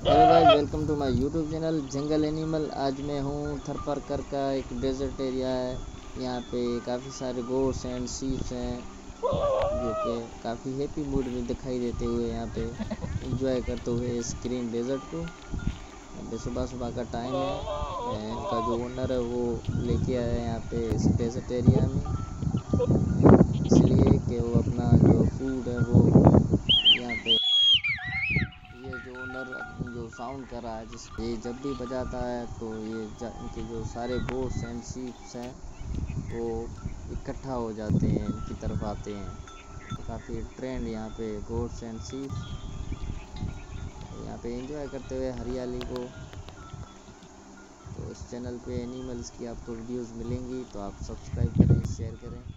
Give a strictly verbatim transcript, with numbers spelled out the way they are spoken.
Hello guys, welcome to my YouTube channel jungle animal. आज मैं हूँ थरपरकर का एक डेजर्ट एरिया है। यहाँ पे काफ़ी सारे गोट्स एंड शीप्स हैं जो कि काफ़ी हैप्पी मूड में दिखाई देते हुए यहाँ पे एंजॉय करते हुए इस ग्रीन डेजर्ट को। अभी सुबह सुबह का टाइम है। इनका जो ओनर है वो लेके आया है यहाँ पे इस डेजर्ट एरिया में, इसलिए कि वो अपना जो फूड है वो यहाँ पे, ये जो ओनर जो साउंड कर रहा है, जिस ये जब भी बजाता है तो ये इनके जो सारे गोट्स एंड शीप्स हैं वो इकट्ठा हो जाते हैं, इनकी तरफ आते हैं। तो काफ़ी ट्रेंड यहाँ पे गोट्स एंड शीप्स यहाँ पे एंजॉय करते हुए हरियाली को। तो इस चैनल पे एनिमल्स की आपको वीडियोस मिलेंगी, तो आप सब्सक्राइब करें, शेयर करें।